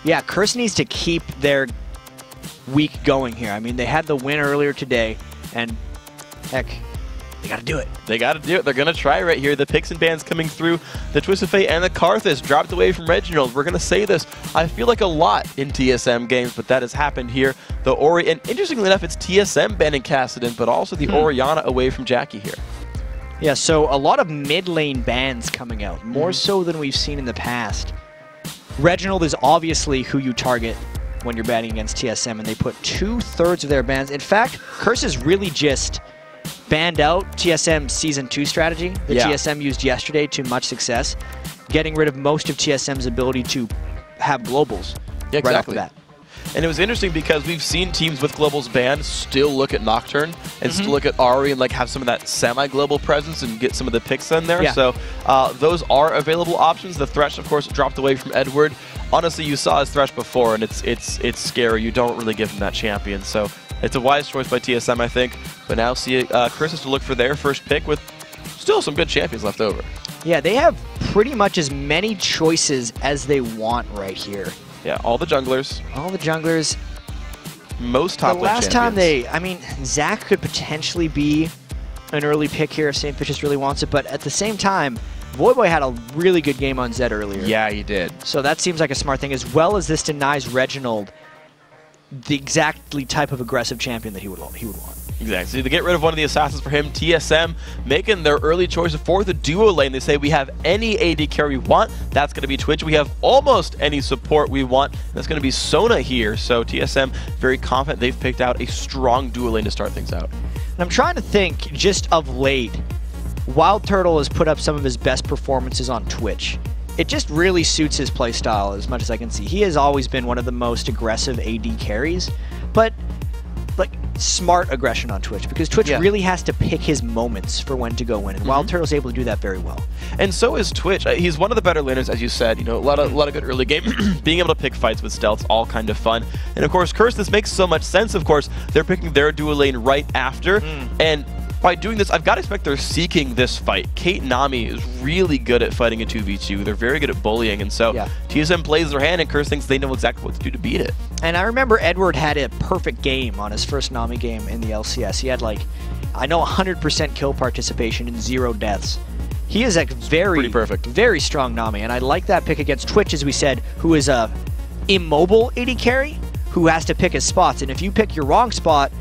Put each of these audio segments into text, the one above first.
Yeah, Curse needs to keep their week going here. I mean, they had the win earlier today, and heck, they got to do it. They got to do it. They're going to try right here. The picks and bans coming through. The Twist of Fate and the Karthus dropped away from Reginald. We're going to say this, I feel like a lot in TSM games, but that has happened here. The Ori, and interestingly enough, it's TSM banning Kassadin, but also the Orianna away from Jackie here. Yeah, so a lot of mid lane bans coming out, more so than we've seen in the past. Reginald is obviously who you target when you're banning against TSM, and they put 2/3 of their bans. In fact, Curse is really just banned out TSM's Season 2 strategy that TSM used yesterday to much success, getting rid of most of TSM's ability to have globals right off the bat. And it was interesting because we've seen teams with globals banned still look at Nocturne and still look at Ahri and like have some of that semi-global presence and get some of the picks in there. So those are available options. The Thresh, of course, dropped away from Edward. Honestly, you saw his Thresh before, and it's scary. You don't really give him that champion. So it's a wise choice by TSM, I think. But now see Chris has to look for their first pick with still some good champions left over. Yeah, they have pretty much as many choices as they want right here. Yeah, all the junglers. All the junglers. Most top lane champions. The last time they, I mean, Zac could potentially be an early pick here if St. Vicious really wants it, but at the same time, Voyboy had a really good game on Zed earlier. Yeah, he did. So that seems like a smart thing, as well as this denies Reginald the exactly type of aggressive champion that he would want. Exactly. So to get rid of one of the assassins for him, TSM making their early choice for the duo lane. They say we have any AD carry we want. That's going to be Twitch. We have almost any support we want. That's going to be Sona here. So TSM very confident they've picked out a strong duo lane to start things out. And I'm trying to think, just of late, Wild Turtle has put up some of his best performances on Twitch. It just really suits his playstyle as much as I can see. He has always been one of the most aggressive AD carries, but like smart aggression on Twitch, because Twitch really has to pick his moments for when to go in, and Wild Turtle's able to do that very well. And so is Twitch. He's one of the better laners, as you said. You know, a lot of good early game. Being able to pick fights with stealth's all kind of fun. And of course, Curse, this makes so much sense. Of course, they're picking their duo lane right after, and by doing this, I've got to expect they're seeking this fight. Kate Nami is really good at fighting a 2v2. They're very good at bullying, and so TSM plays their hand, and Curse thinks they know exactly what to do to beat it. And I remember Edward had a perfect game on his first Nami game in the LCS. He had, like, I know 100% kill participation and 0 deaths. He is a very strong Nami, and I like that pick against Twitch, as we said, who is a immobile AD carry who has to pick his spots. And if you pick your wrong spot,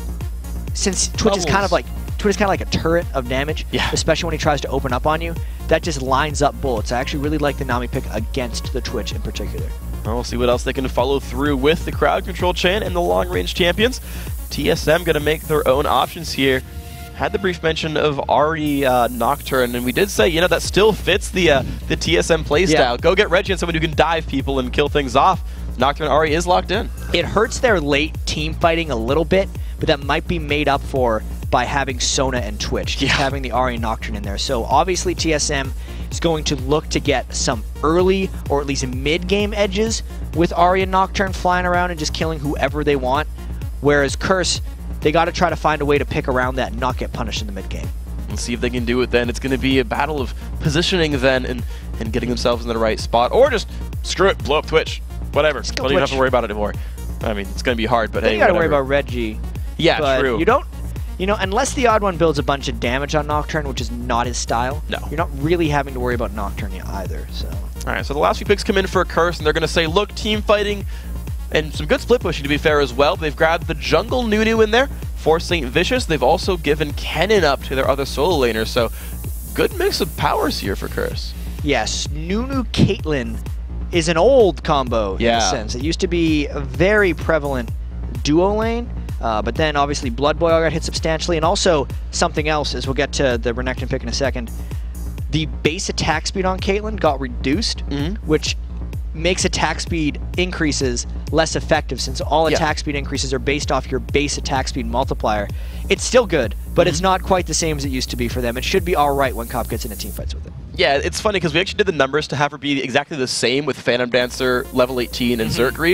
since Twitch is kind of like a turret of damage, especially when he tries to open up on you, that just lines up bullets. I actually really like the Nami pick against the Twitch in particular. Well, we'll see what else they can follow through with the crowd control chain and the long-range champions. TSM going to make their own options here. Had the brief mention of Ahri Nocturne, and we did say, you know, that still fits the TSM playstyle. Go get Reggie and someone who can dive people and kill things off. Nocturne Ahri is locked in. It hurts their late team fighting a little bit, but that might be made up for by having Sona and Twitch, just having the Ahri Nocturne in there. So obviously TSM is going to look to get some early or at least mid-game edges with Ahri and Nocturne flying around and just killing whoever they want. Whereas Curse, they got to try to find a way to pick around that and not get punished in the mid-game. Let's see if they can do it then. It's going to be a battle of positioning then and getting themselves in the right spot. Or just, screw it, blow up Twitch. Whatever. Don't even have to worry about it anymore. I mean, it's going to be hard, but hey, you got to worry about Reggie. Yeah, true. You don't... You know, unless the odd one builds a bunch of damage on Nocturne, which is not his style, you're not really having to worry about Nocturne either. So, all right, so the last few picks come in for a Curse, and they're going to say, look, team fighting, and some good split pushing, to be fair, as well. They've grabbed the jungle Nunu in there for St. Vicious. They've also given Kennen up to their other solo laners, so good mix of powers here for Curse. Yes, Nunu Caitlyn is an old combo in a sense. It used to be a very prevalent duo lane. But then obviously Blood Boil got hit substantially, and also something else, as we'll get to the Renekton pick in a second. The base attack speed on Caitlyn got reduced, which makes attack speed increases less effective, since all attack speed increases are based off your base attack speed multiplier. It's still good, but it's not quite the same as it used to be for them. It should be alright when Cop gets into team fights with it. Yeah, it's funny because we actually did the numbers to have her be exactly the same with Phantom Dancer, level 18, and Zerg Greaves.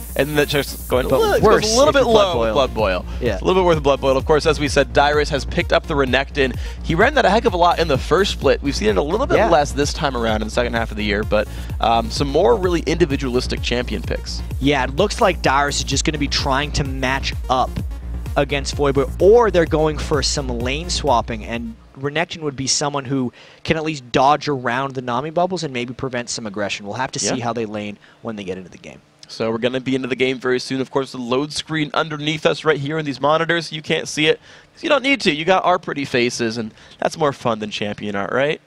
and then that just going worse a little bit low with Blood Boil. Yeah. It's a little bit worse with Blood Boil. Of course, as we said, Dyrus has picked up the Renekton. He ran that a heck of a lot in the first split. We've seen it a little bit less this time around in the second half of the year, but some more really individualistic champion picks. Yeah, it looks like Dyrus is just going to be trying to match up against Voidboy, or they're going for some lane swapping, and Renekton would be someone who can at least dodge around the Nami bubbles and maybe prevent some aggression. We'll have to see how they lane when they get into the game. So we're going to be into the game very soon. Of course, the load screen underneath us right here in these monitors, you can't see it because you don't need to. You got our pretty faces, and that's more fun than champion art, right?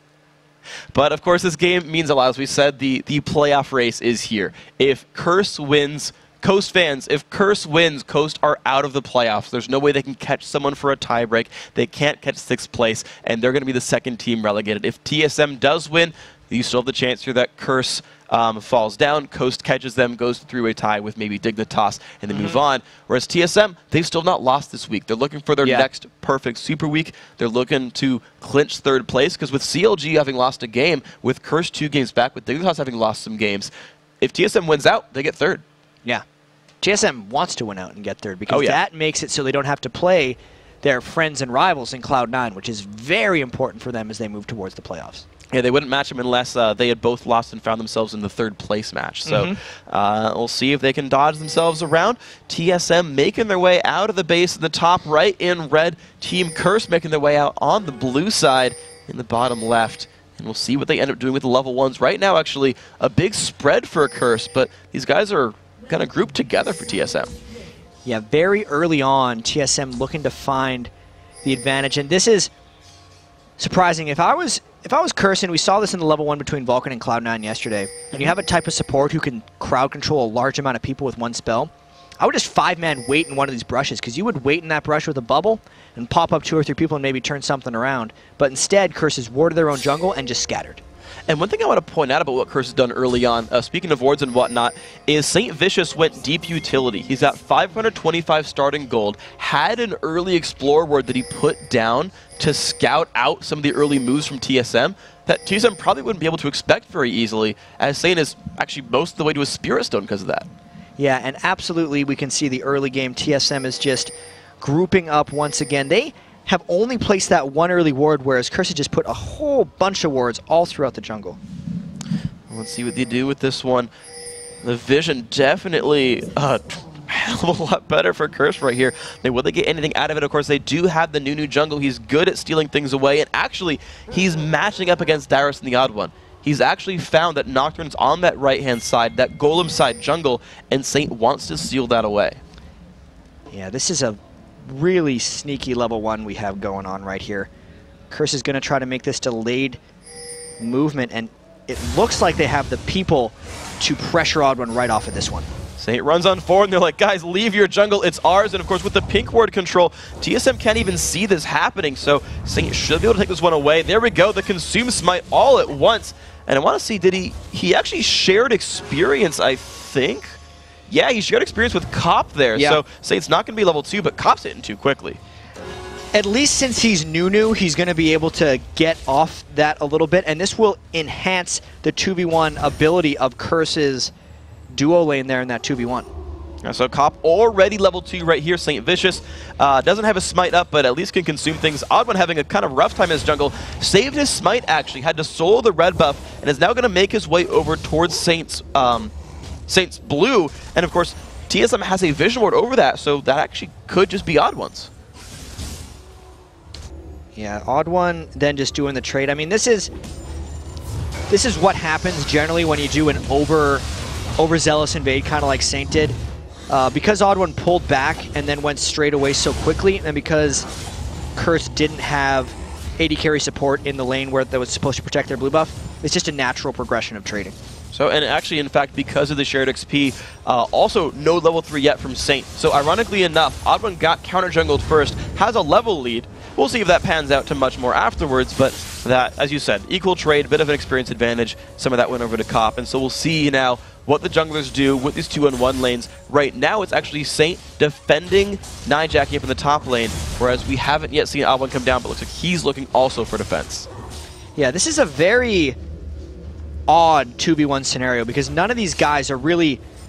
But, of course, this game means a lot. As we said, the playoff race is here. If Curse wins, Coast fans, if Curse wins, Coast are out of the playoffs. There's no way they can catch someone for a tiebreak. They can't catch 6th place, and they're going to be the second team relegated. If TSM does win, you still have the chance here that Curse falls down, Coast catches them, goes to 3-way tie with maybe Dignitas, and then move on. Whereas TSM, they've still not lost this week. They're looking for their next perfect Super Week. They're looking to clinch 3rd place, because with CLG having lost a game, with Curse 2 games back, with Dignitas having lost some games, if TSM wins out, they get 3rd. Yeah. TSM wants to win out and get 3rd, because that makes it so they don't have to play their friends and rivals in Cloud9, which is very important for them as they move towards the playoffs. Yeah, they wouldn't match them unless they had both lost and found themselves in the 3rd place match. So we'll see if they can dodge themselves around. TSM making their way out of the base in the top right in red. Team Curse making their way out on the blue side in the bottom left. And we'll see what they end up doing with the level 1s. Right now, actually, a big spread for Curse, but these guys are kind of grouped together for TSM. Yeah, very early on, TSM looking to find the advantage. And this is surprising. If I was Curse, and we saw this in the level 1 between Vulcan and Cloud9 yesterday, and you have a type of support who can crowd control a large amount of people with one spell, I would just 5-man wait in one of these brushes, because you would wait in that brush with a bubble and pop up 2 or 3 people and maybe turn something around. But instead, Curse has warded their own jungle and just scattered. And one thing I want to point out about what Curse has done early on, speaking of wards and whatnot, is St. Vicious went deep utility. He's got 525 starting gold, had an early Explore ward that he put down to scout out some of the early moves from TSM that TSM probably wouldn't be able to expect very easily, as Saint is actually most of the way to a Spirit Stone because of that. Yeah, and absolutely we can see the early game TSM is just grouping up once again. They have only placed that one early ward, whereas Curse has just put a whole bunch of wards all throughout the jungle. Let's see what they do with this one. The vision definitely a hell of a lot better for Curse right here. Now, will they get anything out of it? Of course, they do have the Nunu jungle. He's good at stealing things away, and actually, he's matching up against Dyrus in the odd one. He's actually found that Nocturne's on that right-hand side, that Golem side jungle, and Saint wants to steal that away. Yeah, this is a really sneaky level 1 we have going on right here. Curse is going to try to make this delayed movement, and it looks like they have the people to pressure Odd One right off of this one. Saint runs on forward, and they're like, guys, leave your jungle, it's ours. And of course, with the pink ward control, TSM can't even see this happening, so Saint should be able to take this one away. There we go, the Consume Smite all at once. And I want to see, did he actually shared experience, I think? Yeah, he shared experience with Cop there, so Saint's not going to be level 2, but Cop's hitting too quickly. At least since he's Nunu, he's going to be able to get off that a little bit, and this will enhance the 2v1 ability of Curse's duo lane there in that 2v1. So Cop already level 2 right here. St. Vicious doesn't have a smite up, but at least can consume things. Odd One having a kind of rough time in his jungle. Saved his smite, actually. Had to solo the red buff, and is now going to make his way over towards Saint's blue. And of course, TSM has a vision ward over that, so that actually could just be Odd One's. Yeah, Odd One then just doing the trade. I mean, this is what happens generally when you do an overzealous invade, kind of like Saint did. Because Odd One pulled back and then went straight away so quickly, and because Curse didn't have AD carry support in the lane where that was supposed to protect their blue buff, it's just a natural progression of trading. So, and actually, in fact, because of the shared XP, also no level 3 yet from Saint. So, ironically enough, Odd One got counter-jungled first, has a level lead. We'll see if that pans out to much more afterwards, but that, as you said, equal trade, bit of an experience advantage. Some of that went over to Cop, and so we'll see now what the junglers do with these 2-on-1 lanes. Right now, it's actually Saint defending Nijacking up in the top lane, whereas we haven't yet seen Odd One come down, but looks like he's looking also for defense. Yeah, this is a very odd 2v1 scenario because none of these guys are really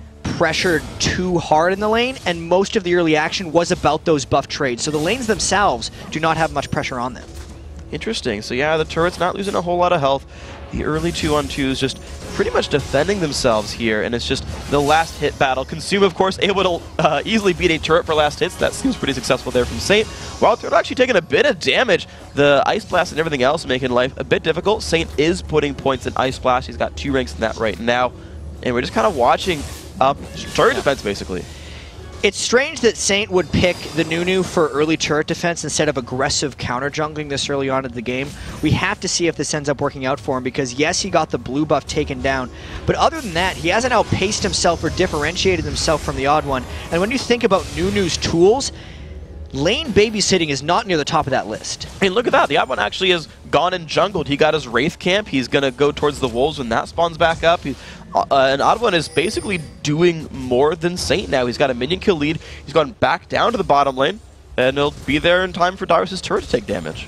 pressured too hard in the lane, and most of the early action was about those buff trades. So the lanes themselves do not have much pressure on them. Interesting. So yeah, the turret's not losing a whole lot of health. The early 2-on-2s just pretty much defending themselves here, and it's just the last hit battle. Consume, of course, able to easily beat a turret for last hits. That seems pretty successful there from Saint. Wild Turtle actually taking a bit of damage. The Ice Blast and everything else making life a bit difficult. Saint is putting points in Ice Blast. He's got 2 ranks in that right now, and we're just kind of watching turret defense, basically. It's strange that Saint would pick the Nunu for early turret defense instead of aggressive counter jungling this early on in the game. We have to see if this ends up working out for him, because yes, he got the blue buff taken down, but other than that, he hasn't outpaced himself or differentiated himself from the odd one. And when you think about Nunu's tools, lane babysitting is not near the top of that list. Hey, look at that. The odd one actually has gone and jungled. He got his Wraith camp. He's going to go towards the Wolves when that spawns back up. And Odd One is basically doing more than Saint now. He's got a minion kill lead. He's gone back down to the bottom lane, and he'll be there in time for Dyrus' turret to take damage.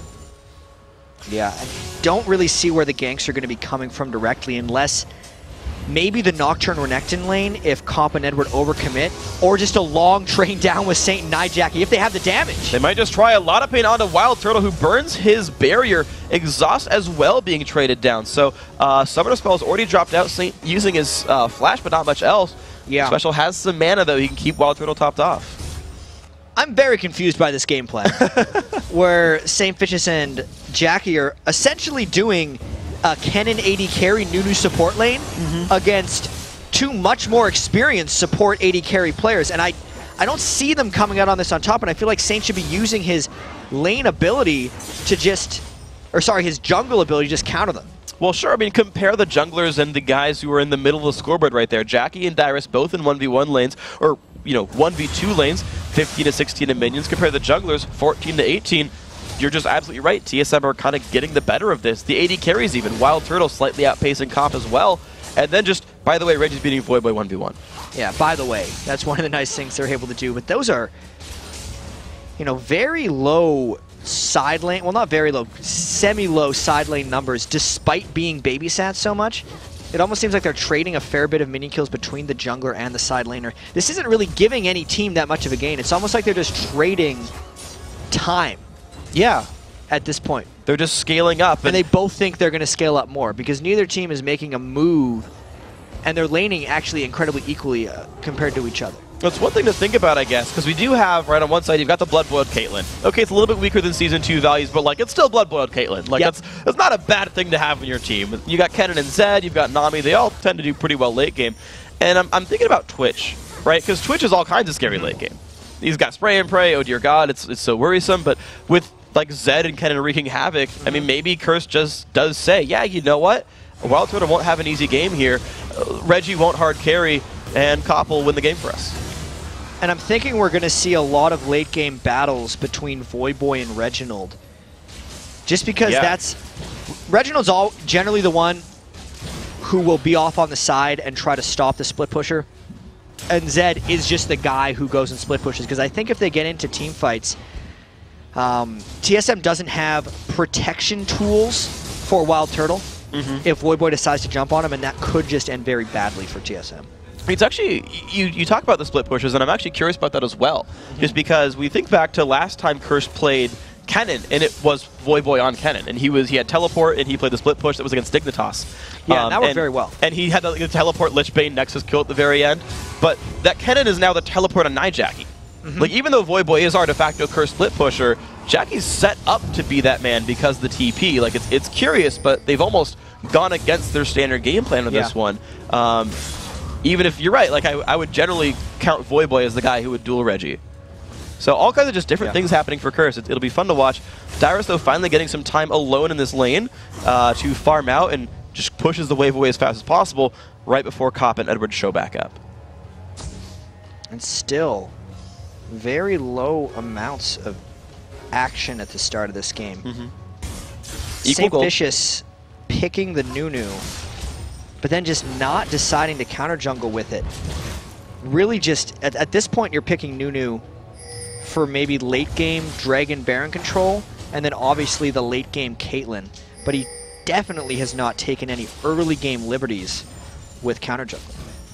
Yeah, I don't really see where the ganks are going to be coming from directly, unless maybe the Nocturne Renekton lane if Comp and Edward overcommit, or just a long train down with Saint and Nijaki if they have the damage. They might just try a lot of pain onto Wild Turtle, who burns his barrier. Exhaust as well being traded down. So Summoner Spell has already dropped out. Saint using his Flash, but not much else. Yeah. Special has some mana, though. He can keep Wild Turtle topped off. I'm very confused by this gameplay, where Saint Vicious and Jackie are essentially doing Kennen AD carry Nunu support lane against 2 much more experienced support AD carry players, and I don't see them coming out on this on top, and I feel like Saint should be using his lane ability to just, or sorry, his jungle ability to just counter them. Well, sure. I mean, compare the junglers and the guys who are in the middle of the scoreboard right there. Jackie and Dyrus both in 1v1 lanes, or, 1v2 lanes, 15 to 16 in minions. Compare the junglers, 14 to 18. You're just absolutely right. TSM are kind of getting the better of this. The AD carries even. Wild Turtle slightly outpacing Comp as well. And then just, by the way, Reggie's beating Voyboy 1v1. Yeah, by the way, that's one of the nice things they're able to do. But those are, very low side lane, well, not very low, semi-low side lane numbers, despite being babysat so much. It almost seems like they're trading a fair bit of minion kills between the jungler and the side laner. This isn't really giving any team that much of a gain. It's almost like they're just trading time. Yeah. At this point. They're just scaling up. And they both think they're going to scale up more, because neither team is making a move, and they're laning actually incredibly equally compared to each other. That's one thing to think about, I guess, because we do have, right on one side, you've got the Blood-Boiled Caitlyn. Okay, it's a little bit weaker than Season 2 values, but, it's still Blood-Boiled Caitlyn. That's not a bad thing to have in your team. You got Kennen and Zed, you've got Nami, they all tend to do pretty well late game. And I'm thinking about Twitch, right? Because Twitch is all kinds of scary late game. He's got Spray and Pray, oh dear God, it's so worrisome, but with, Zed and Kennen wreaking havoc, I mean, maybe Curse just does say, yeah, you know what? Wild Turtle won't have an easy game here. Reggie won't hard carry, and Kopp will win the game for us. And I'm thinking we're going to see a lot of late game battles between Voyboy and Reginald. Just because Reginald's generally the one who will be off on the side and try to stop the split pusher. And Zed is just the guy who goes and split pushes. Because I think if they get into team fights, TSM doesn't have protection tools for Wild Turtle if Voyboy decides to jump on him, and that could just end very badly for TSM. It's actually, you talk about the split pushers, and I'm actually curious about that as well. Just because we think back to last time Curse played Kennen, and it was Voyboy on Kennen, and he had teleport, and he played the split push that was against Dignitas. Yeah, that worked very well. And he had the teleport Lichbane Nexus kill at the very end, but that Kennen is now the teleport on Nijaki. Even though Voyboy is our de facto Curse split pusher, Jackie's set up to be that man because the TP. It's curious, but they've almost gone against their standard game plan with this one. Even if you're right, I would generally count Voyboy as the guy who would duel Reggie. So all kinds of just different things happening for Curse. It'll be fun to watch. Dyrus, though, finally getting some time alone in this lane to farm out and just pushes the wave away as fast as possible right before Kopp and Edward show back up. And still, very low amounts of action at the start of this game. Saint Vicious picking the Nunu, but then just not deciding to counter jungle with it. Really just, at this point, you're picking Nunu for maybe late game Dragon Baron control, and then obviously the late game Caitlyn. But he definitely has not taken any early game liberties with counter jungle.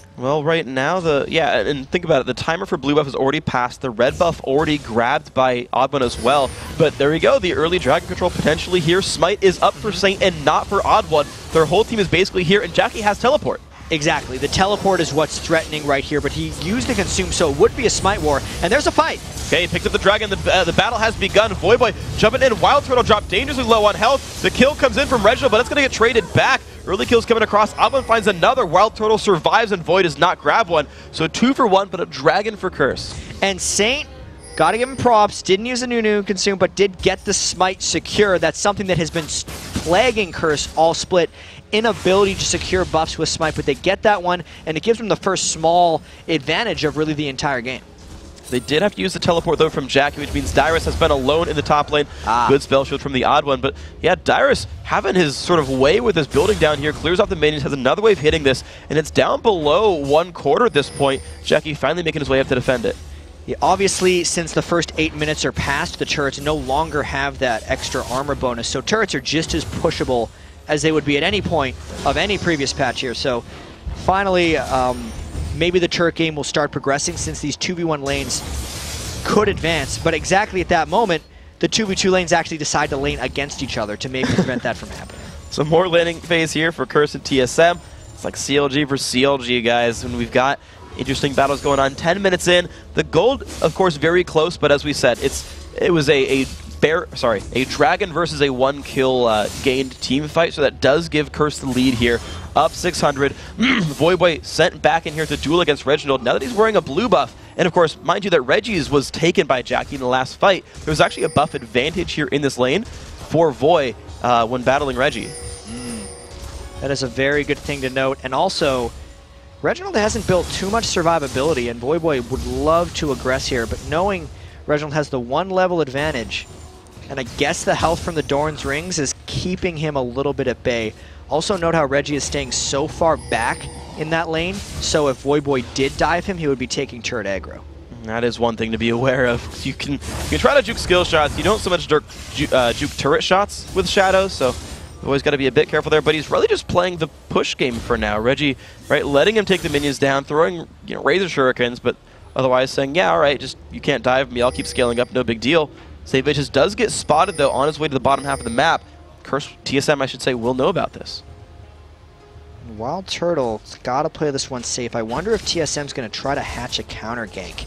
Well, right now, and think about it, the timer for blue buff is already passed, the red buff already grabbed by Odd1 as well, but there we go, the early Dragon Control potentially here. Smite is up for Saint and not for Odd1. Their whole team is basically here, and Jackie has teleport. Exactly, the teleport is what's threatening right here, but he used the Consume, so it would be a Smite War, and there's a fight. Okay, he picked up the Dragon, the battle has begun. Voyboy jumping in, Wild Turtle dropped dangerously low on health. The kill comes in from Reginald, but it's going to get traded back. Early kills coming across. Odd1 finds another. Wild Turtle survives, and Void does not grab one. So 2 for 1, but a Dragon for Curse. And Saint, gotta give him props, didn't use a Nunu Consume, but did get the Smite secure. That's something that has been plaguing Curse all split. Inability to secure buffs with Smite, but they get that one, and it gives them the first small advantage of really the entire game. They did have to use the teleport, though, from Jackie, which means Dyrus has been alone in the top lane. Good spell shield from the Odd1. But, yeah, Dyrus having his sort of way with his building down here, clears off the minions, has another wave hitting this, and it's down below 1/4 at this point. Jackie finally making his way up to defend it. Yeah, obviously, since the first 8 minutes are past, the turrets no longer have that extra armor bonus, so turrets are just as pushable as they would be at any point of any previous patch here. So, finally, maybe the turret game will start progressing since these 2v1 lanes could advance, but exactly at that moment, the 2v2 lanes actually decide to lane against each other to maybe prevent that from happening. So more laning phase here for Curse and TSM. It's like CLG versus CLG, guys, and we've got interesting battles going on. 10 minutes in. The gold, of course, very close, but as we said, it was a Dragon versus a 1-kill gained team fight, so that does give Curse the lead here. Up 600. Voyboy sent back in here to duel against Reginald now that he's wearing a blue buff. And of course, mind you that Reggie's was taken by Jackie in the last fight. There was actually a buff advantage here in this lane for Voy when battling Reggie. That is a very good thing to note. And also, Reginald hasn't built too much survivability, and Voyboy would love to aggress here, but knowing Reginald has the 1 level advantage, and I guess the health from the Doran's Rings is keeping him a little bit at bay. Also note how Reggie is staying so far back in that lane, so if Voyboy did dive him, he would be taking turret aggro. That is one thing to be aware of. You can try to juke skill shots. You don't so much juke turret shots with Shadows, so you've always got to be a bit careful there, but he's really just playing the push game for now. Reggie, right, letting him take the minions down, throwing Razor Shurikens, but otherwise saying, yeah, all right, just you can't dive me, I'll keep scaling up, no big deal. Save Vicious does get spotted, though, on his way to the bottom half of the map. Curse TSM, I should say, will know about this. Wild Turtle's got to play this one safe. I wonder if TSM's going to try to hatch a counter gank.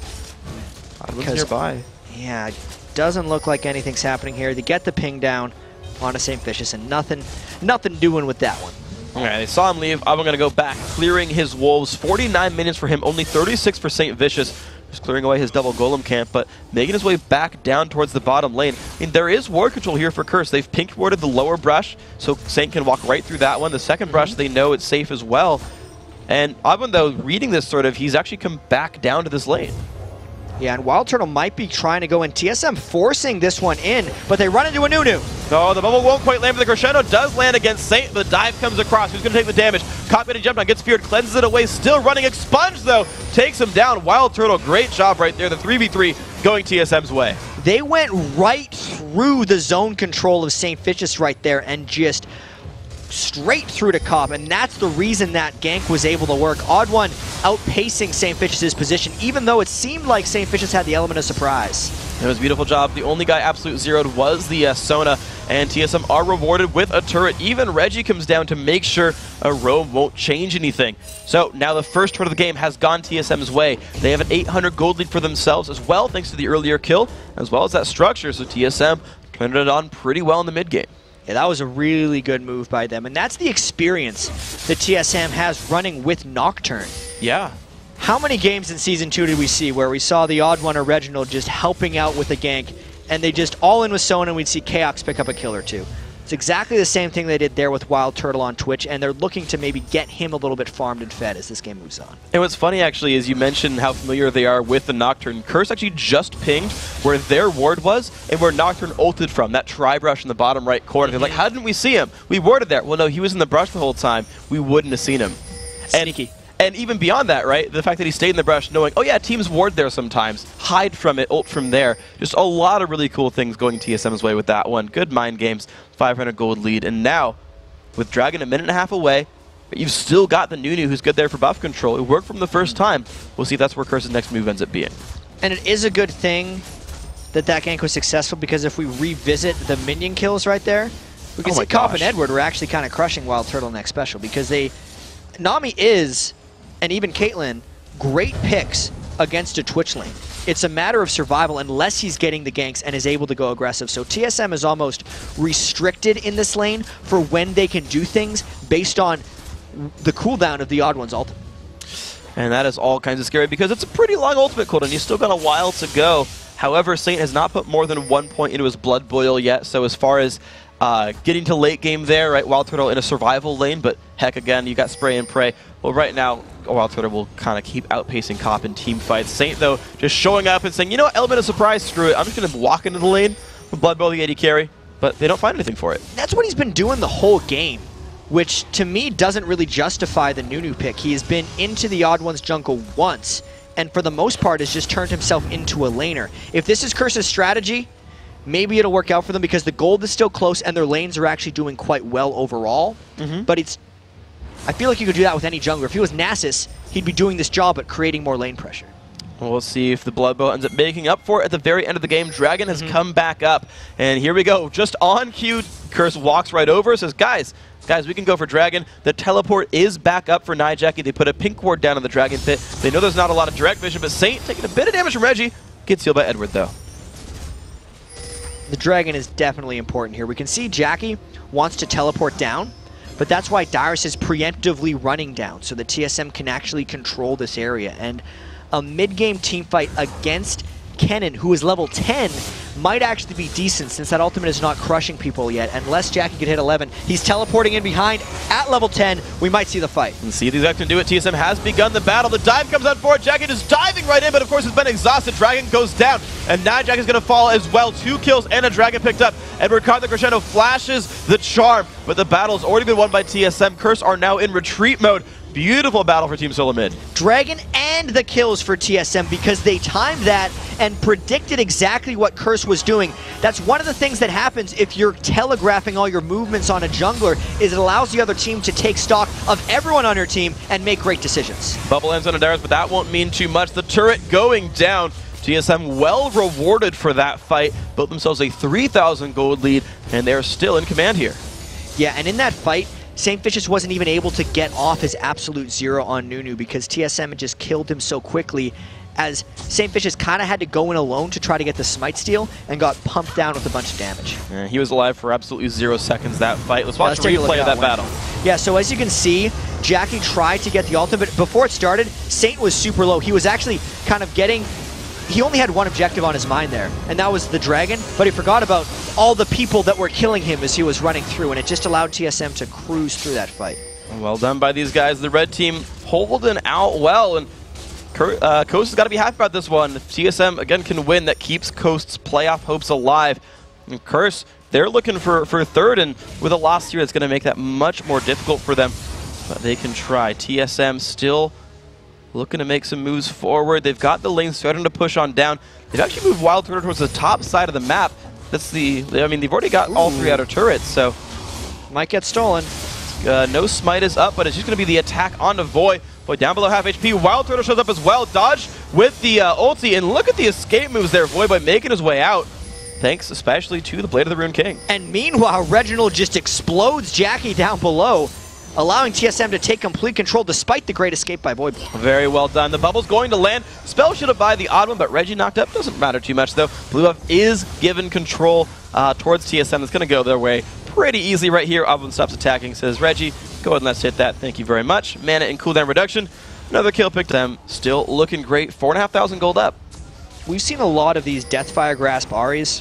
Because nearby. Yeah, it doesn't look like anything's happening here. They get the ping down onto St. Vicious, and nothing doing with that one. Alright, they saw him leave. I'm going to go back, clearing his wolves. 49 minutes for him, only 36 for St. Vicious. Just clearing away his double golem camp, but making his way back down towards the bottom lane. I mean, there is ward control here for Curse. They've pink warded the lower brush, so Saint can walk right through that one. The second brush, they know it's safe as well. And Odd1, though, reading this he's actually come back down to this lane. Yeah, and Wild Turtle might be trying to go in. TSM forcing this one in, but they run into a Nunu. No, the bubble won't quite land, but the crescendo does land against Saint. The dive comes across. Who's going to take the damage? Copy to jump down, gets feared, cleanses it away. Still running. Expunge, though, takes him down. Wild Turtle, great job right there. The 3v3 going TSM's way. They went right through the zone control of St. Vicious right there and just straight through to Cop, and that's the reason that gank was able to work. Odd1 outpacing St. Vicious' position, even though it seemed like St. Vicious had the element of surprise. It was a beautiful job. The only guy absolute zeroed was the Sona, and TSM are rewarded with a turret. Even Reggie comes down to make sure a roam won't change anything. So now the first turret of the game has gone TSM's way. They have an 800 gold lead for themselves as well, thanks to the earlier kill, as well as that structure. So TSM turned it on pretty well in the mid game. Yeah, that was a really good move by them, and that's the experience that TSM has running with Nocturne. Yeah. How many games in Season 2 did we see where we saw the Odd1 or Reginald just helping out with the gank, and they just all in with Sona, and we'd see Chaos pick up a kill or two? It's exactly the same thing they did there with Wild Turtle on Twitch, and they're looking to maybe get him a little bit farmed and fed as this game moves on. And what's funny, actually, is you mentioned how familiar they are with the Nocturne. Curse actually just pinged where their ward was and where Nocturne ulted from, that tri-brush in the bottom right corner. They're like, how didn't we see him? We warded there. Well, no, he was in the brush the whole time. We wouldn't have seen him. Sneaky. And even beyond that, right, the fact that he stayed in the brush knowing, oh yeah, teams ward there sometimes, hide from it, ult from there. Just a lot of really cool things going TSM's way with that one. Good mind games, 500 gold lead. And now, with Dragon a minute and a half away, but you've still got the Nunu who's good there for buff control. It worked from the first time. We'll see if that's where Curse's next move ends up being. And it is a good thing that gank was successful, because if we revisit the minion kills right there, we can see Cop and Edward were actually kind of crushing Wild Turtle next special, because Nami is, and even Caitlyn, great picks against a Twitch lane. It's a matter of survival unless he's getting the ganks and is able to go aggressive. So TSM is almost restricted in this lane for when they can do things based on the cooldown of the Odd One's ultimate. And that is all kinds of scary because it's a pretty long ultimate cooldown. You still got a while to go. However, Saint has not put more than 1 point into his Blood Boil yet. So as far as getting to late game there, right, Wild Turtle in a survival lane, but heck, again, you got Spray and Pray. Well, right now, Wild Turtle will kind of keep outpacing Cop in team fights. Saint, though, just showing up and saying, you know what, element of surprise, screw it. I'm just going to walk into the lane with Blood Boil, the AD carry, but they don't find anything for it. That's what he's been doing the whole game, which to me doesn't really justify the Nunu pick. He has been into the Odd One's jungle once, and for the most part has just turned himself into a laner. If this is Curse's strategy, maybe it'll work out for them because the gold is still close and their lanes are actually doing quite well overall. But I feel like you could do that with any jungler. If he was Nasus, he'd be doing this job at creating more lane pressure. Well, we'll see if the Blood Boil ends up making up for it at the very end of the game. Dragon has come back up, and here we go. Just on cue, Curse walks right over, says, guys, we can go for Dragon. The teleport is back up for Nijaki. They put a pink ward down on the Dragon pit. They know there's not a lot of direct vision, but Saint taking a bit of damage from Reggie. Gets healed by Edward, though. The Dragon is definitely important here. We can see Jackie wants to teleport down, but that's why Dyrus is preemptively running down so the TSM can actually control this area. And a mid-game team fight against Kennen, who is level 10, might actually be decent since that ultimate is not crushing people yet. Unless Jackie could hit 11, he's teleporting in behind at level 10. We might see the fight. And see if these guys can do it. TSM has begun the battle. The dive comes out for it. Jackie just diving right in, but of course it's been exhausted. Dragon goes down, and now Jackie's going to fall as well. 2 kills and a Dragon picked up. Edward caught the crescendo, flashes the charm, but the battle's already been won by TSM. Curse are now in retreat mode. Beautiful battle for Team Solo Mid. Dragon and the kills for TSM because they timed that and predicted exactly what Curse was doing. That's one of the things that happens if you're telegraphing all your movements on a jungler, is it allows the other team to take stock of everyone on your team and make great decisions. Bubble ends on a Darius, but that won't mean too much. The turret going down. TSM well rewarded for that fight. Built themselves a 3,000 gold lead, and they're still in command here. Yeah, and in that fight, St. Vicious wasn't even able to get off his absolute zero on Nunu because TSM had just killed him so quickly, as St. Vicious kind of had to go in alone to try to get the smite steal and got pumped down with a bunch of damage. Yeah, he was alive for absolutely 0 seconds that fight. Let's watch a replay of that battle. Yeah, so as you can see, Jackie tried to get the ultimate. Before it started, Saint was super low. He was actually kind of getting... He only had one objective on his mind there, and that was the Dragon, but he forgot about all the people that were killing him as he was running through, and it just allowed TSM to cruise through that fight. Well done by these guys. The red team holding out well, and Coast has got to be happy about this one. If TSM, again, can win, that keeps Coast's playoff hopes alive. And Curse, they're looking for third, and with a loss here, it's going to make that much more difficult for them, but they can try. TSM still looking to make some moves forward. They've got the lane starting to push on down. They've actually moved Wild Turtle towards the top side of the map. That's I mean, they've already got all 3 outer turrets, so... Might get stolen. No smite is up, but it's just going to be the attack onto Void. Void down below half HP. Wild Turtle shows up as well. Dodge with the ulti, and look at the escape moves there. Void by making his way out. Thanks especially to the Blade of the Rune King. And meanwhile, Reginald just explodes Jackie down below, allowing TSM to take complete control despite the great escape by Void. Very well done. The bubble's going to land. Spell should have by the odd one, but Reggie knocked up. Doesn't matter too much, though. Blue Buff is given control towards TSM. That's going to go their way pretty easily right here. Odd one stops attacking, says Reggie, go ahead and let's hit that. Thank you very much. Mana and cooldown reduction. Another kill picked them. Still looking great. 4,500 gold up. We've seen a lot of these Deathfire Grasp Aries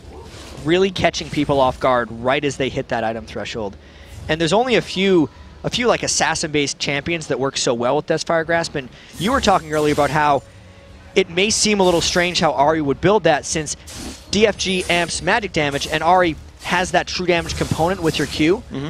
really catching people off guard right as they hit that item threshold. And there's only a few like assassin-based champions that work so well with Deathfire Grasp, and you were talking earlier about how it may seem a little strange how Ahri would build that since DFG amps magic damage and Ahri has that true damage component with your Q.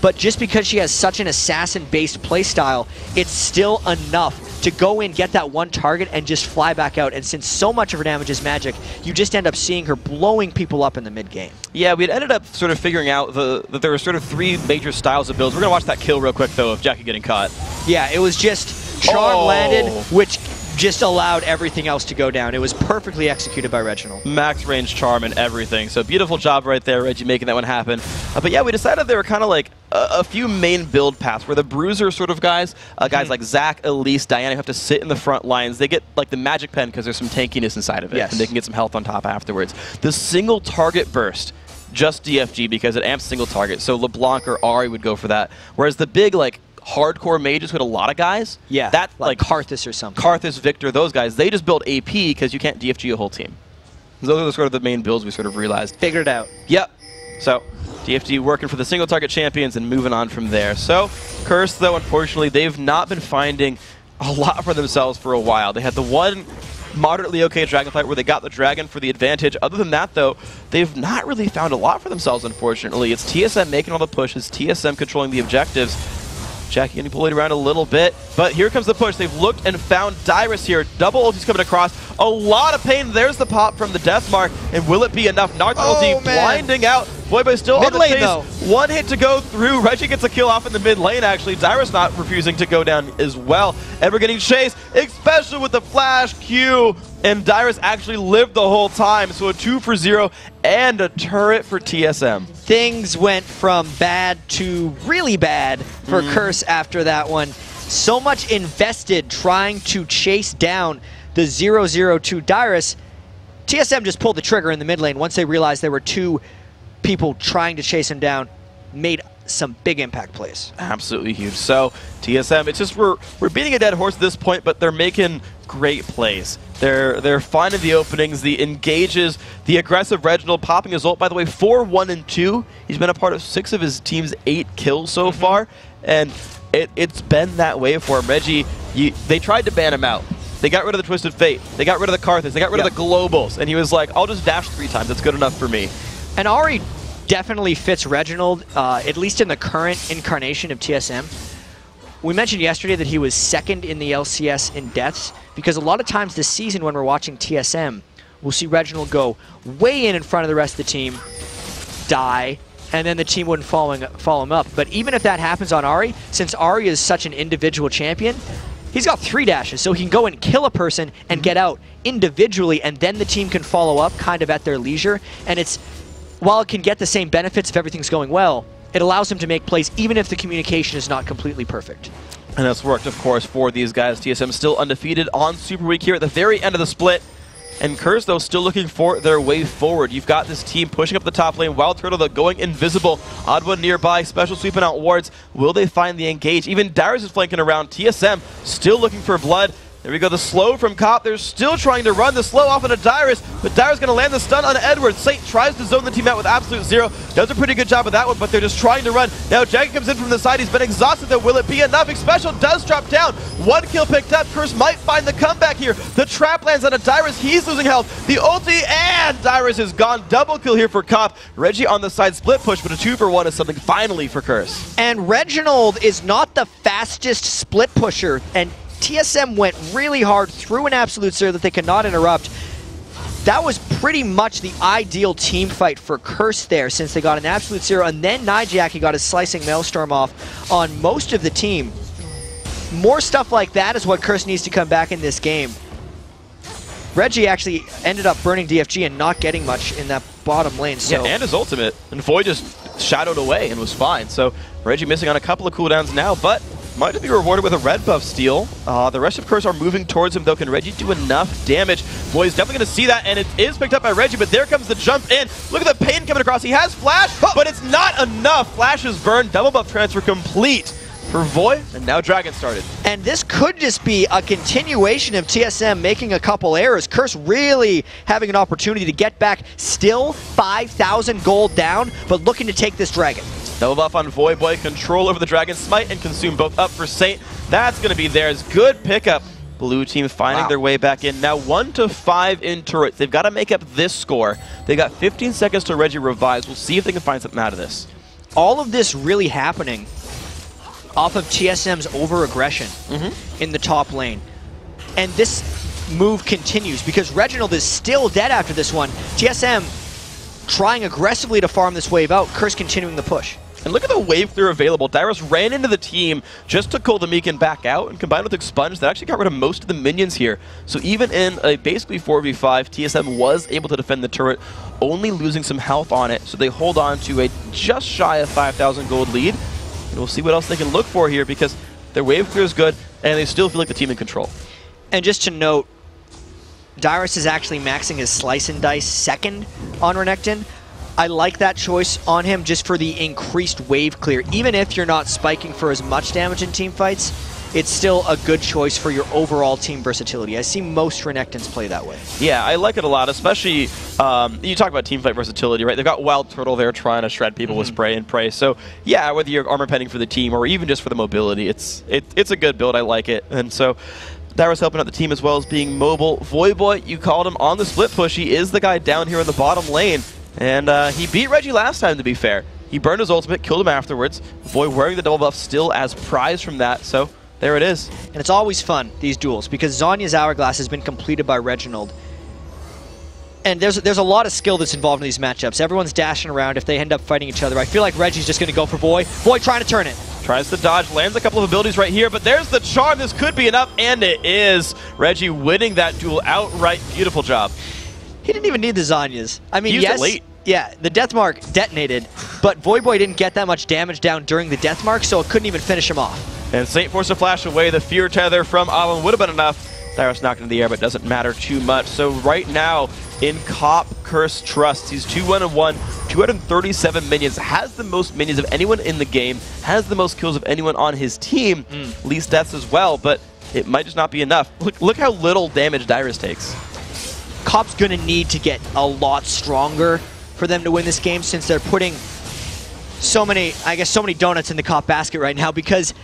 but just because she has such an assassin-based playstyle, it's still enough to go in, get that one target, and just fly back out. And since so much of her damage is magic, you just end up seeing her blowing people up in the mid-game. Yeah, we ended up sort of figuring out that there were sort of 3 major styles of builds. We're going to watch that kill real quick, though, of Jackie getting caught. Yeah, it was just Charm landed, which just allowed everything else to go down. It was perfectly executed by Reginald. Max range charm and everything. So beautiful job right there, Reggie, making that one happen. But yeah, we decided there were kind of like a few main build paths where the bruiser sort of guys, guys like Zac, Elise, Diana, who have to sit in the front lines. They get like the magic pen because there's some tankiness inside of it, and they can get some health on top afterwards. The single target burst, just DFG because it amps single target. So LeBlanc or Ahri would go for that. Whereas the big like hardcore mages who had a lot of guys, that like Karthus or something. Karthus, Victor, those guys, they just build AP because you can't DFG a whole team. Those are sort of the main builds we sort of realized. Figured it out. Yep. So DFG working for the single target champions and moving on from there. So Curse, though, unfortunately, they've not been finding a lot for themselves for a while. They had the one moderately okay dragonflight where they got the dragon for the advantage. Other than that, though, they've not really found a lot for themselves, unfortunately. It's TSM making all the pushes, TSM controlling the objectives. Jackie getting bullied around a little bit, but here comes the push. They've looked and found Dyrus here. Double ulti's coming across. A lot of pain. There's the pop from the death mark, and will it be enough? Narc ulti blinding out. Voyboy still on the chase. Though. One hit to go through. Reggie gets a kill off in the mid lane, actually. Dyrus not refusing to go down as well. And we're getting chased, especially with the flash Q. And Dyrus actually lived the whole time. So a 2 for 0 and a turret for TSM. Things went from bad to really bad for Curse after that one. So much invested trying to chase down the 0-0-2 Dyrus. TSM just pulled the trigger in the mid lane once they realized there were 2 people trying to chase him down. Made some big impact plays. Absolutely huge. So TSM, it's just we're beating a dead horse at this point, but they're making great plays. They're finding the openings, the engages, the aggressive Reginald popping his ult. By the way, 4-1-2. He's been a part of 6 of his team's 8 kills so far, and it's been that way for him. Reggie, they tried to ban him out. They got rid of the Twisted Fate. They got rid of the Karthus. They got rid of the Globals, and he was like, I'll just dash 3 times. That's good enough for me. And Ahri definitely fits Reginald, at least in the current incarnation of TSM. We mentioned yesterday that he was 2nd in the LCS in deaths, because a lot of times this season when we're watching TSM, we'll see Reginald go way in front of the rest of the team, die, and then the team wouldn't follow him up. But even if that happens on Ahri, since Ahri is such an individual champion, he's got 3 dashes, so he can go and kill a person and get out individually, and then the team can follow up kind of at their leisure. And while it can get the same benefits if everything's going well, it allows him to make plays even if the communication is not completely perfect. And that's worked, of course, for these guys. TSM still undefeated on Super Week here at the very end of the split. And Curse, though, still looking for their way forward. You've got this team pushing up the top lane. Wild Turtle, though, going invisible. Odd nearby, special sweeping out wards. Will they find the engage? Even Dyrus is flanking around. TSM still looking for blood. There we go, the slow from Cop. They're still trying to run the slow off into Dyrus, but Dyrus going to land the stun on Edwards. Saint tries to zone the team out with Absolute Zero. Does a pretty good job of that one, but they're just trying to run. Now Jackie comes in from the side. He's been exhausted, though. Will it be enough? Special does drop down. 1 kill picked up. Curse might find the comeback here. The trap lands on a Dyrus. He's losing health. The ulti, and Dyrus is gone. Double kill here for Cop. Reggie on the side split push, but a 2 for 1 is something finally for Curse. And Reginald is not the fastest split pusher, and TSM went really hard through an Absolute Zero that they could not interrupt. That was pretty much the ideal team fight for Curse there, since they got an Absolute Zero, and then Nijaki got his Slicing Maelstrom off on most of the team. More stuff like that is what Curse needs to come back in this game. Reggie actually ended up burning DFG and not getting much in that bottom lane. So. Yeah, and his ultimate. And Void just shadowed away and was fine. So Reggie missing on a couple of cooldowns now, but might be rewarded with a red buff steal. The rest of Curse are moving towards him, though. Can Reggie do enough damage? Boy, he's definitely going to see that, and it is picked up by Reggie, but there comes the jump in. Look at the pain coming across. He has Flash, but it's not enough. Flash is burned. Double buff transfer complete for Void, and now Dragon started. And this could just be a continuation of TSM making a couple errors. Curse really having an opportunity to get back, still 5,000 gold down, but looking to take this Dragon. Double buff on Voyboy, control over the Dragon Smite, and consume both up for Saint. That's going to be theirs. Good pickup. Blue team finding their way back in. Now 1 to 5 in turrets. They've got to make up this score. They got 15 seconds till Reggie revives. We'll see if they can find something out of this. all of this really happening off of TSM's over-aggression in the top lane. And this move continues because Reginald is still dead after this one. TSM trying aggressively to farm this wave out, Curse continuing the push. And look at the wave clear available. Dyrus ran into the team, just took Cold back out, and combined with Expunge, that actually got rid of most of the minions here. So even in a basically 4v5, TSM was able to defend the turret, only losing some health on it. So they hold on to a just shy of 5,000 gold lead. And we'll see what else they can look for here because their wave clear is good, and they still feel like the team in control. And just to note, Dyrus is actually maxing his Slice and Dice second on Renekton. I like that choice on him just for the increased wave clear. Even if you're not spiking for as much damage in team fights, it's still a good choice for your overall team versatility. I see most Renektons play that way. Yeah, I like it a lot, especially, you talk about team fight versatility, right? They've got Wild Turtle there trying to shred people with spray and pray. So yeah, whether you're armor penning for the team or even just for the mobility, it's a good build. I like it. And so Dyrus helping out the team as well as being mobile. Voyboy, you called him on the split push. He is the guy down here in the bottom lane. And he beat Reggie last time, to be fair. He burned his ultimate, killed him afterwards. Voy wearing the double buff still as prize from that. So there it is. And it's always fun, these duels, because Zhonya's Hourglass has been completed by Reginald. And there's a lot of skill that's involved in these matchups. Everyone's dashing around if they end up fighting each other. I feel like Reggie's just going to go for Voy. Voy trying to turn it. Tries to dodge, lands a couple of abilities right here, but there's the charm. This could be enough, and it is. Reggie winning that duel outright. Beautiful job. He didn't even need the Zhonyas. I mean, yes, it late. Yeah, the Death Mark detonated, but Voyboy didn't get that much damage down during the Death Mark, so it couldn't even finish him off. And Saint forced a flash away. The Fear Tether from Allen would have been enough. Dyrus knocked into the air, but doesn't matter too much. So right now, in Cop Curse Trust, he's 2-1-1, 237 minions, has the most minions of anyone in the game, has the most kills of anyone on his team, least deaths as well, but it might just not be enough. Look how little damage Dyrus takes. Cop's going to need to get a lot stronger for them to win this game, since they're putting so many donuts in the Cop basket right now, because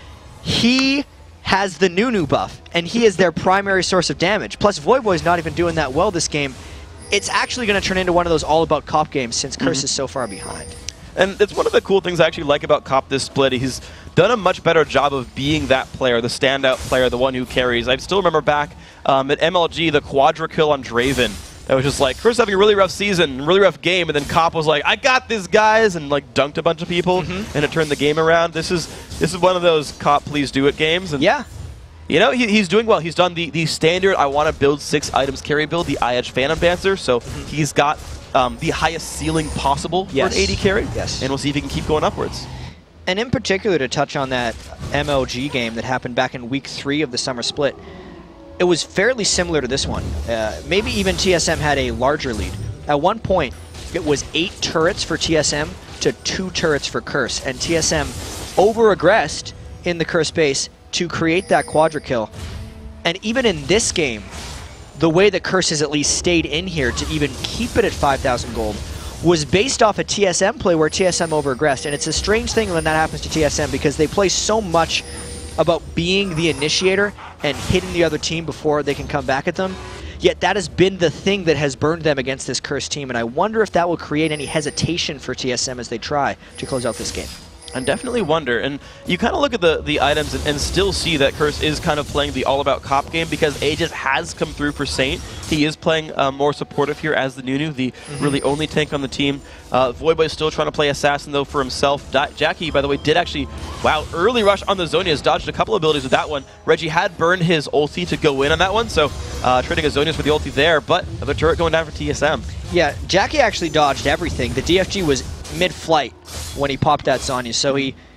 he has the Nunu buff, and he is their primary source of damage. Plus, Voyboy's not even doing that well this game. It's actually going to turn into one of those all-about Cop games, since Curse is so far behind. And it's one of the cool things I actually like about Cop this split. He's done a much better job of being that player, the standout player, the one who carries. I still remember back at MLG, the Quadra kill on Draven. That was just like, Curse having a really rough season, really rough game, and then Cop was like, I got this, guys, and like dunked a bunch of people, and it turned the game around. This is one of those Cop please do it games. And yeah. You know, he's doing well. He's done the standard, I want to build 6 items carry build, the IH Phantom Dancer, so he's got the highest ceiling possible for an AD carry, and we'll see if he can keep going upwards. And in particular, to touch on that MLG game that happened back in Week 3 of the Summer Split, it was fairly similar to this one. Maybe even TSM had a larger lead. At one point, it was 8 turrets for TSM to 2 turrets for Curse, and TSM over-aggressed in the Curse base to create that Quadra kill. And even in this game, the way that Curse has at least stayed in here to even keep it at 5,000 gold was based off a TSM play where TSM over-aggressed. And it's a strange thing when that happens to TSM, because they play so much about being the initiator and hitting the other team before they can come back at them. Yet that has been the thing that has burned them against this Curse team, and I wonder if that will create any hesitation for TSM as they try to close out this game. I definitely wonder, and you kind of look at the items and still see that Curse is kind of playing the all-about Cop game, because Aegis has come through for Saint. He is playing more supportive here as the Nunu, the really only tank on the team. Voyboy is still trying to play Assassin, though, for himself. Jackie, by the way, did actually, early rush on the Zhonya's, dodged a couple abilities with that one. Reggie had burned his ulti to go in on that one, so trading a Zhonya's for the ulti there, but another turret going down for TSM. Yeah, Jackie actually dodged everything. The DFG was mid-flight when he popped that Zhonya, so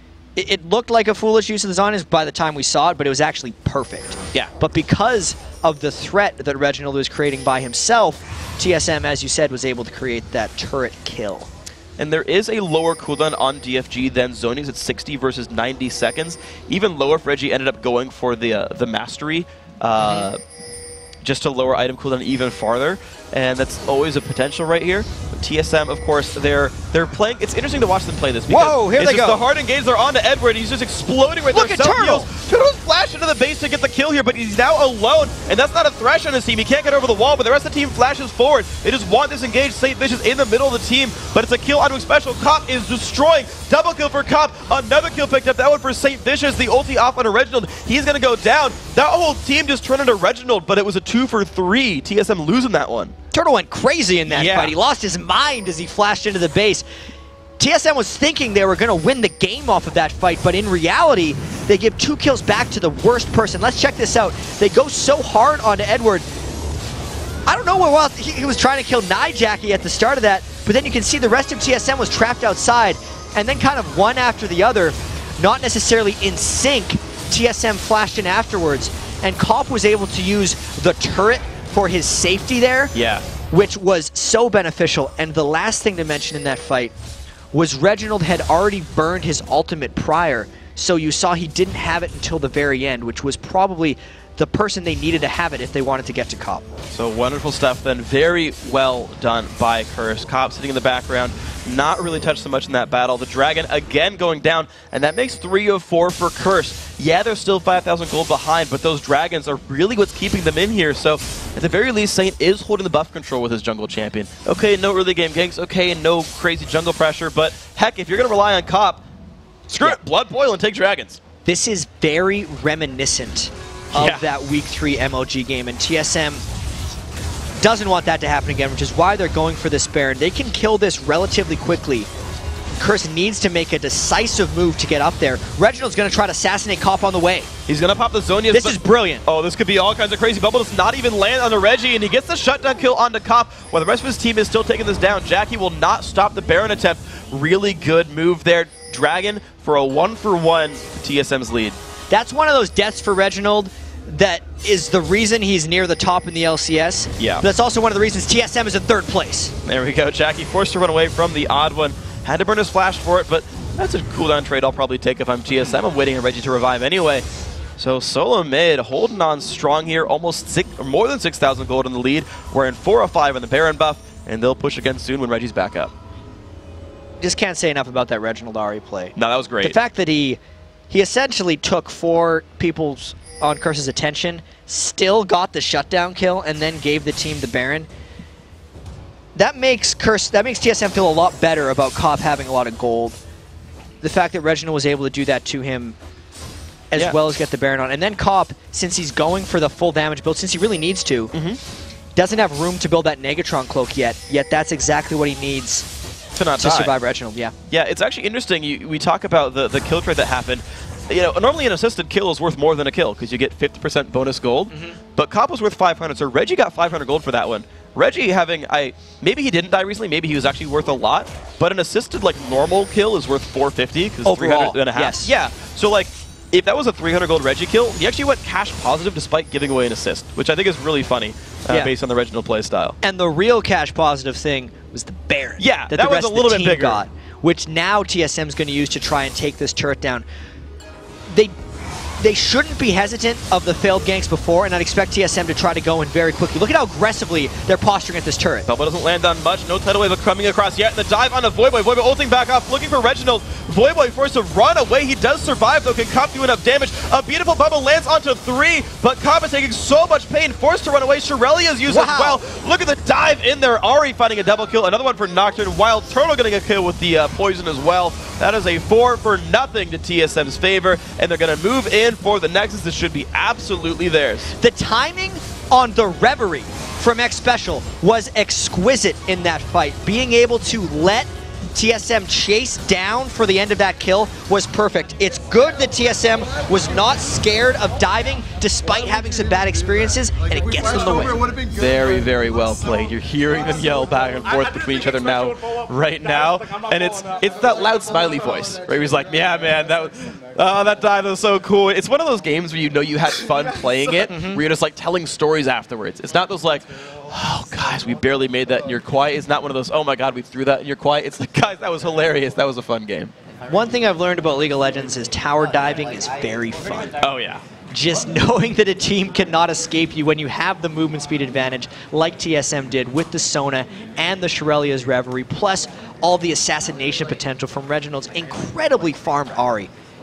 it looked like a foolish use of the Zhonyas by the time we saw it, but it was actually perfect. Yeah. But because of the threat that Reginald was creating by himself, TSM, as you said, was able to create that turret kill. And there is a lower cooldown on DFG than Zhonya's at 60 versus 90 seconds. Even lower if Reggie ended up going for the Mastery, just to lower item cooldown even farther. And that's always a potential right here. But TSM, of course, they're playing. It's interesting to watch them play this. Whoa, here they go. The hard engage, they're on to Edward. He's just exploding right there. Look at Turtle. Turtle's flash into the base to get the kill here, but he's now alone, and that's not a Thresh on his team. He can't get over the wall, but the rest of the team flashes forward. They just want this engaged. St. Vicious in the middle of the team, but it's a kill onto Xpecial. Cop is destroying. Double kill for Cop. Another kill picked up. That one for St. Vicious. The ulti off on Reginald. He's going to go down. That whole team just turned into Reginald, but it was a 2 for 3. TSM losing that one. Turtle went crazy in that fight. He lost his mind as he flashed into the base. TSM was thinking they were going to win the game off of that fight, but in reality, they give 2 kills back to the worst person. Let's check this out. They go so hard onto Edward. I don't know what else. He was trying to kill Nijaki at the start of that, but then you can see the rest of TSM was trapped outside, and then kind of one after the other, not necessarily in sync, TSM flashed in afterwards, and Cop was able to use the turret for his safety there, which was so beneficial. And the last thing to mention in that fight was Reginald had already burned his ultimate prior, so you saw he didn't have it until the very end, which was probably the person they needed to have it if they wanted to get to Cop. So wonderful stuff then. Very well done by Curse. Cop sitting in the background, not really touched so much in that battle. The Dragon again going down, and that makes 3 of 4 for Curse. Yeah, they're still 5,000 gold behind, but those Dragons are really what's keeping them in here. So at the very least, Saint is holding the buff control with his jungle champion. Okay, no early game ganks. Okay, no crazy jungle pressure, but heck, if you're going to rely on Cop, screw it, blood boil and take Dragons. This is very reminiscent of that Week 3 MLG game, and TSM doesn't want that to happen again, which is why they're going for this Baron. They can kill this relatively quickly. Curse needs to make a decisive move to get up there. Reginald's going to try to assassinate Cop on the way. He's going to pop the Zhonya's. This is brilliant. Oh, this could be all kinds of crazy. Bubble does not even land on the Reggie, and he gets the shutdown kill onto Cop while the rest of his team is still taking this down. Jackie will not stop the Baron attempt. Really good move there. Dragon for a 1-for-1 TSM's lead. That's one of those deaths for Reginald that is the reason he's near the top in the LCS. Yeah. But that's also one of the reasons TSM is in 3rd place. There we go. Jackie forced to run away from the odd one. Had to burn his flash for it, but that's a cooldown trade I'll probably take if I'm TSM. I'm waiting on Reggie to revive anyway. So solo mid holding on strong here. Almost more than 6,000 gold in the lead. We're in 4 of 5 on the Baron buff, and they'll push again soon when Reggie's back up. Just can't say enough about that Reginald Ahri play. No, that was great. The fact that he essentially took 4 people's on Curse's attention, still got the shutdown kill, and then gave the team the Baron. That makes TSM feel a lot better about Cop having a lot of gold. The fact that Reginald was able to do that to him, as well as get the Baron on. And then Cop, since he's going for the full damage build, since he really needs to, doesn't have room to build that Negatron cloak yet that's exactly what he needs to survive Reginald. Yeah, it's actually interesting. We talk about the kill trade that happened. You know, normally an assisted kill is worth more than a kill because you get 50% bonus gold, but Cop was worth 500, so Reggie got 500 gold for that one. Reggie having, maybe he didn't die recently, maybe he was actually worth a lot, but an assisted, like, normal kill is worth 450 because 300 and a half. Yes. Yeah, so, like, if that was a 300 gold Reggie kill, he actually went cash positive despite giving away an assist, which I think is really funny based on the Reginald play style. And the real cash positive thing was the Baron. Yeah, that was a little bit bigger. Got, which now TSM's going to use to try and take this turret down. They shouldn't be hesitant of the failed ganks before, and I'd expect TSM to try to go in very quickly. Look at how aggressively they're posturing at this turret. Bubba doesn't land on much. No tidal wave coming across yet. The dive onto Voyboy. Voyboy ulting back off, looking for Reginald. Voyboy forced to run away. He does survive, though. Can Cop do enough damage? A beautiful Bubba lands onto 3, but Cop is taking so much pain. Forced to run away. Shirelli is used as well. Look at the dive in there. Ahri finding a double kill. Another one for Nocturne. Wild Turtle getting a kill with the poison as well. That is a 4 for nothing to TSM's favor, and they're going to move in for the Nexus. This should be absolutely theirs. The timing on the Reverie from Xpecial was exquisite in that fight. Being able to let TSM chase down for the end of that kill was perfect. It's good that TSM was not scared of diving despite having some bad experiences, and it gets them the win. Very, very well played. You're hearing them yell back and forth between each other right now, and it's that loud smiley voice, right? He's like, yeah, man, that dive was so cool. It's one of those games where you know you had fun playing it, where you're just like telling stories afterwards. It's not those like, oh, guys, we barely made that and you're quiet. It's not one of those, oh my god, we threw that and you're quiet. It's like, guys, that was hilarious. That was a fun game. One thing I've learned about League of Legends is tower diving is very fun. Oh, yeah. Just knowing that a team cannot escape you when you have the movement speed advantage like TSM did with the Sona and the Shirelia's Reverie, plus all the assassination potential from Reginald's incredibly farmed Ahri.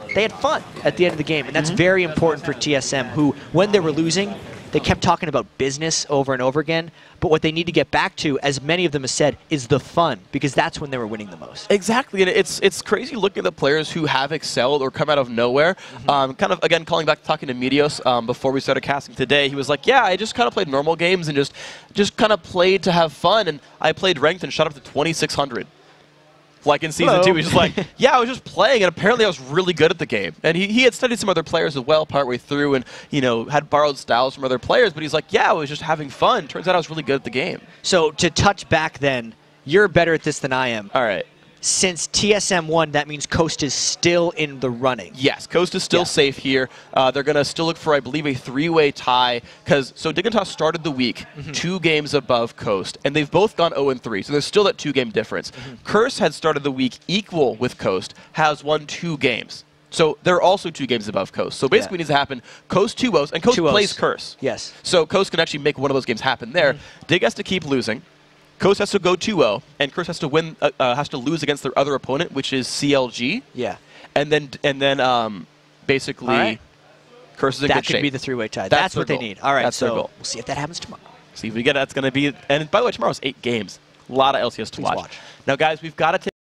they had fun at the end of the game. And that's very important for TSM, who, when they were losing, they kept talking about business over and over again. But what they need to get back to, as many of them have said, is the fun, because that's when they were winning the most. Exactly, and it's crazy looking at the players who have excelled or come out of nowhere. Kind of, again, calling back, talking to Meteos before we started casting today, he was like, yeah, I just kind of played normal games and just kind of played to have fun, and I played ranked and shot up to 2,600. Like in Season 2, he's just like, yeah, I was just playing, and apparently I was really good at the game. And he had studied some other players as well partway through and, you know, had borrowed styles from other players, but he's like, yeah, I was just having fun. Turns out I was really good at the game. So to touch back then, you're better at this than I am. All right. Since TSM won, that means Coast is still in the running. Yes, Coast is still safe here. They're going to still look for, I believe, a 3-way tie. So Dignitas started the week 2 games above Coast, and they've both gone 0-3. So there's still that 2-game difference. Curse had started the week equal with Coast, has won 2 games. So they're also 2 games above Coast. So basically what needs to happen, Coast 2-0s, and Coast plays Curse. Yes. So Coast can actually make one of those games happen there. Dig has to keep losing. Coast has to go 2-0, and Curse has to win, has to lose against their other opponent, which is CLG. Yeah. And then basically, Curse is in good shape. That could be the 3-way tie. That's what they need. All right, that's their goal. We'll see if that happens tomorrow. See if we get it. That's going to be, and by the way, tomorrow's 8 games. A lot of LCS to watch. Now, guys, we've got to take